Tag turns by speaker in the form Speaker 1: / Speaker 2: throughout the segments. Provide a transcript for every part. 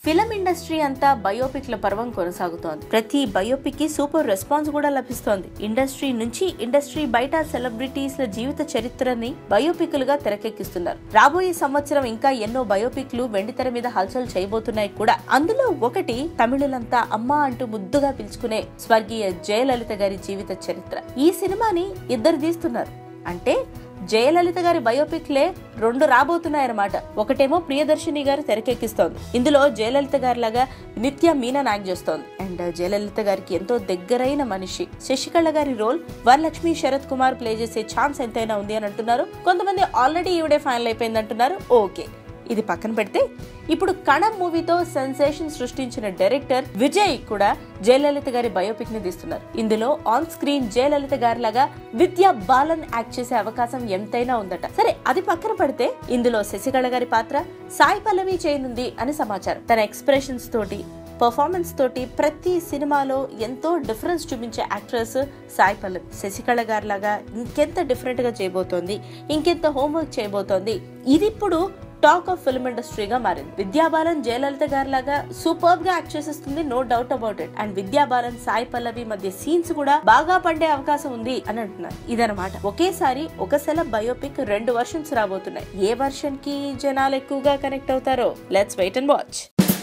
Speaker 1: Film industry అంతా బయోపిక్ల పర్వం కొనసాగుతోంది. ప్రతి బయోపిక్ కి సూపర్ రెస్పాన్స్ కూడా లభిస్తోంది. ఇండస్ట్రీ నుంచి ఇండస్ట్రీ బయట సెలబ్రిటీస్ల జీవిత చరిత్రని బయోపిక్లుగా తెరకెక్కిస్తున్నారు. రాబోయే సంవత్సరం ఇంకా ఎన్నో బయోపిక్లు వెండితెర మీద హల్చల్ చేయబోతున్నాయి కూడా. అందులో ఒకటి తమిళులంతా అమ్మ అంటూ ముద్దుగా పిలుచుకునే స్వర్గీయ జయలలిత గారి జీవిత చరిత్ర. ఈ సినిమాని ఇద్దరు తీస్తున్నారు. అంటే జయలలిత గారి బయోపిక్లే రెండు రాబోతున్నాయన్నమాట. ఒకటేమో ప్రియదర్శిని గారు తెరకెక్కిస్తోంది. ఇందులో జయలలిత గారి లాగా నిత్య మీనన్ యాక్ట్ చేస్తోంది. అండ్ జయలలిత గారికి ఎంతో దగ్గరైన మనిషి శశికళ గారి రోల్ వరలక్ష్మి శరత్ కుమార్ ప్లే చేసే ఛాన్స్ ఎంతైనా ఉంది అని అంటున్నారు. కొంతమంది ఆల్రెడీ ఈవిడే ఫైనల్ అయిపోయింది అంటున్నారు. ఓకే, ఇది పక్కన పెడితే ఇప్పుడు కణం మూవీతో సెన్సేషన్ సృష్టించిన డైరెక్టర్ విజయ్ కూడా జయలలిత గారి బయోపిక్ ని తీస్తున్నారు. ఇందులో ఆన్ స్క్రీన్ జయలలిత గారి లాగా విద్యా బాలన్ యాక్ట్ చేసే అవకాశం ఎంతైనా ఉందట. సరే, అది పక్కన పడితే ఇందులో శశికళ గారి పాత్ర సాయి పల్లవి చేయనుంది అని సమాచారం. తన ఎక్స్ప్రెషన్స్ తోటి పర్ఫార్మెన్స్ తోటి ప్రతి సినిమాలో ఎంతో డిఫరెన్స్ చూపించే యాక్ట్రెస్ సాయి పల్లవి. శశికళ గారి లాగా ఇంకెంత డిఫరెంట్ గా చేయబోతోంది, ఇంకెంత హోంవర్క్ చేయబోతోంది. ఇది ఇప్పుడు టాక్ ఆఫ్ ఫిల్మ్ ఇండస్ట్రీగా మారింది. విద్యా బాలన్ జయలలిత గారి లాగా సూపర్బ్ గా యాక్ట్ చేసేస్తుంది, no doubt about it. And Vidya Balan Sai Pallavi మధ్య సీన్స్ కూడా బాగా పండే అవకాశం ఉంది అని అంటున్నారు. ఇదనమాట ఒకేసారి ఒక సెలబ్ బయోపిక్ 2 వర్షన్స్ రాబోతున్నాయి. ఏ వర్షన్ కి జనాలు ఎక్కువగా కనెక్ట్ అవుతారో let's wait and watch.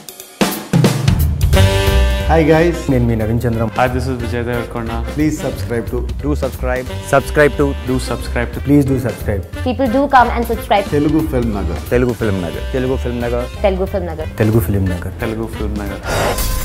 Speaker 2: Hi guys, నేను మీ Naveen Chandram.
Speaker 3: Hi, this is Vijay.
Speaker 2: Please subscribe to please do subscribe.
Speaker 4: People do come and subscribe.
Speaker 2: Telugu FilmNagar.
Speaker 4: Telugu FilmNagar.
Speaker 3: Telugu FilmNagar.
Speaker 4: Telugu FilmNagar.
Speaker 2: Telugu FilmNagar.
Speaker 3: Telugu FilmNagar.